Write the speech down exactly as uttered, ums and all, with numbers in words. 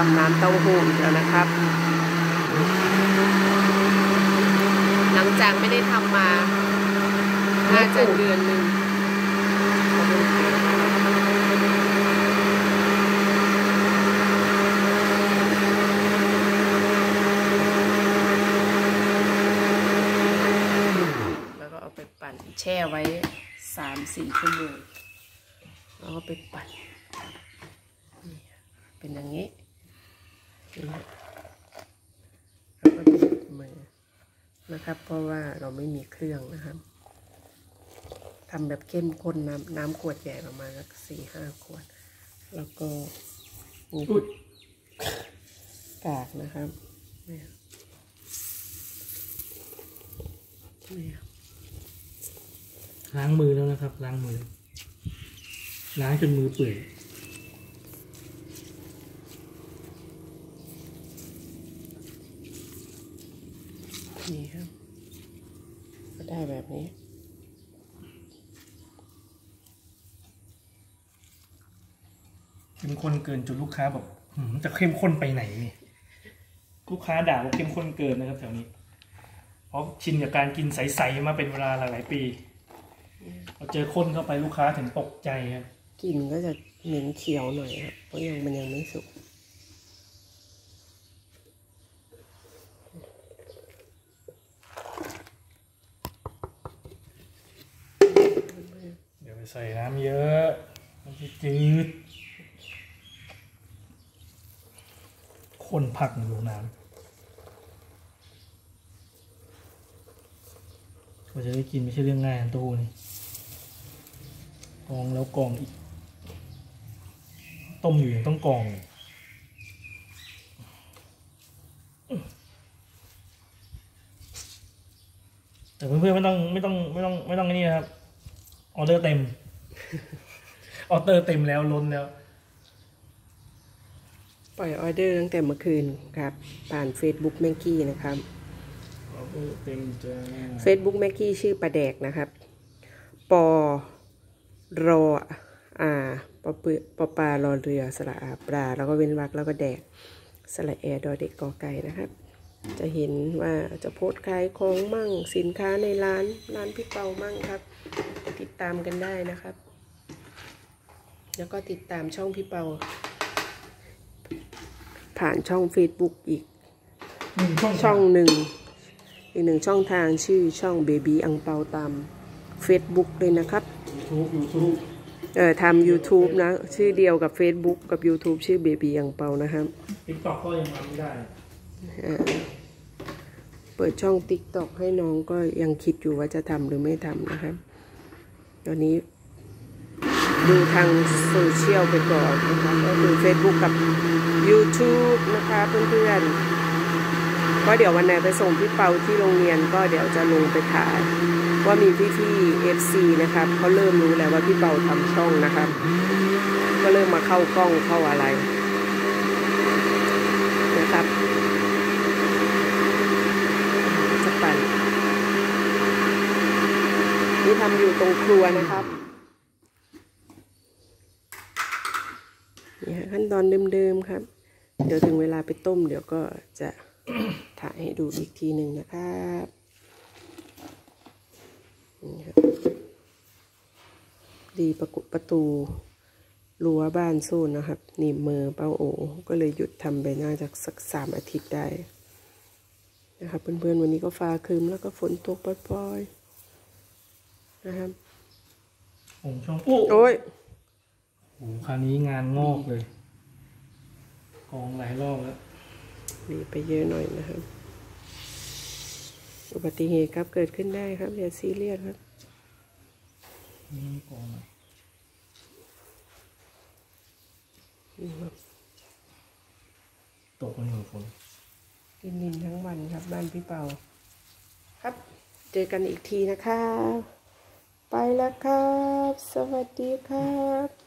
ำน้ำเต้าหู้อีกแล้วนะครับหลังจากไม่ได้ทำมาน่าจะเดือนหนึ่งแล้วก็เอาไปปั่นแช่ไว้สามสี่ชั่วโมงแล้วก็ไปปั่นเป็นอย่างนี้แล้วก็ติดมือนะครับเพราะว่าเราไม่มีเครื่องนะครับทำแบบเข้มข้นน้ำน้ำขวดใหญ่ประมาณสักสี่ห้าขวดแล้วก็มีกากนะครับเนี่ยเนี่ยล้างมือแล้วนะครับล้างมือล้างจนมือเปื่อยนี่ครับก็ได้แบบนี้เข้มข้นเกินจนลูกค้าแบบจะเข้มข้นไปไหนนี่ลูกค้าด่าว่าเข้มข้นเกินนะครับแถวนี้เพราะชินกับการกินใสๆมาเป็นเวลาหลายๆปีพอเจอข้นเข้าไปลูกค้าถึงตกใจครับกลิ่นก็จะเหม็นเขียวหน่อยครับเพราะยังมันยังไม่สุกเดี๋ยวไปใส่น้ำเยอะมันจะจืดคนผักในโรงน้ำก็จะได้กินไม่ใช่เรื่องง่ายนะตู้นี่กองแล้วกองอีกต้มอยู่ยังต้องกองแต่เพื่อนๆไม่ต้องไม่ต้องไม่ต้องไม่ต้องนี่นะครับออเดอร์เต็มออเดอร์เต็มแล้วล้นแล้วปล่อยออเดอร์ตั้งแต่เมื่อคืนครับผ่าน Facebook แม็กกี้นะครับเต็มจ้า Facebook แม็กกี้ชื่อปลาแดกนะครับปอรออาปอเปือปอปลารอเรือสระอาปลาแล้วก็เว้นวรรคแล้วก็แดกสระแอดอเด็กกอไก่นะครับจะเห็นว่าจะโพสต์ขายของมั่งสินค้าในร้านร้านพี่เปามั่งครับติดตามกันได้นะครับแล้วก็ติดตามช่องพี่เปาผ่านช่อง Facebook อีกช่องหนึ่งอีกหนึ่งช่องทางชื่อช่องเบบี้อังเปาตาม Facebook เลยนะครับ YouTube YouTube เอ่อทำ YouTube นะชื่อเดียวกับ Facebook กับ YouTube ชื่อเบบี้อังเปานะครับ TikTok ก็ยังทำไม่ได้เปิดช่อง TikTok ให้น้องก็ยังคิดอยู่ว่าจะทำหรือไม่ทำนะครับตอนนี้ดูทางโซเชียลไปก่อนนะคะก็คือ Facebook กับ YouTube นะคะเพื่อนๆก็เดี๋ยววันไหนไปส่งพี่เปาที่โรงเรียนก็เดี๋ยวจะลงไปถ่ายว่ามีพี่ๆ เอฟ ซี นะครับเขาเริ่มรู้แล้วว่าพี่เปาทำช่องนะครับก็เริ่มมาเข้ากล้องเข้าอะไรนะครับจะไปนี่ทำอยู่ตรงครัวนะครับนี่ขั้นตอนเดิมๆครับเดี๋ยวถึงเวลาไปต้มเดี๋ยวก็จะถ่ายให้ดูอีกทีหนึ่งนะครับดีประกบประตูรั้วบ้านสู้นะครับหนีบมือเป้าโอก็เลยหยุดทำไปน่าจะสักสามอาทิตย์ได้นะครับเพื่อนๆวันนี้ก็ฟ้าครึ้มแล้วก็ฝนตกปล่อยๆนะครับผมช่องโอ้ยโอ้คราวนี้งานงอกเลยกองหลายรอบแล้วมีไปเยอะหน่อยนะครับอุบัติเหตุครับเกิดขึ้นได้ครับอย่าซีเรียสครับนี่กองตกมันหัวฝนดินดินทั้งวันครับบ้านพี่เปาครับเจอกันอีกทีนะคะไปแล้วครับสวัสดีครับ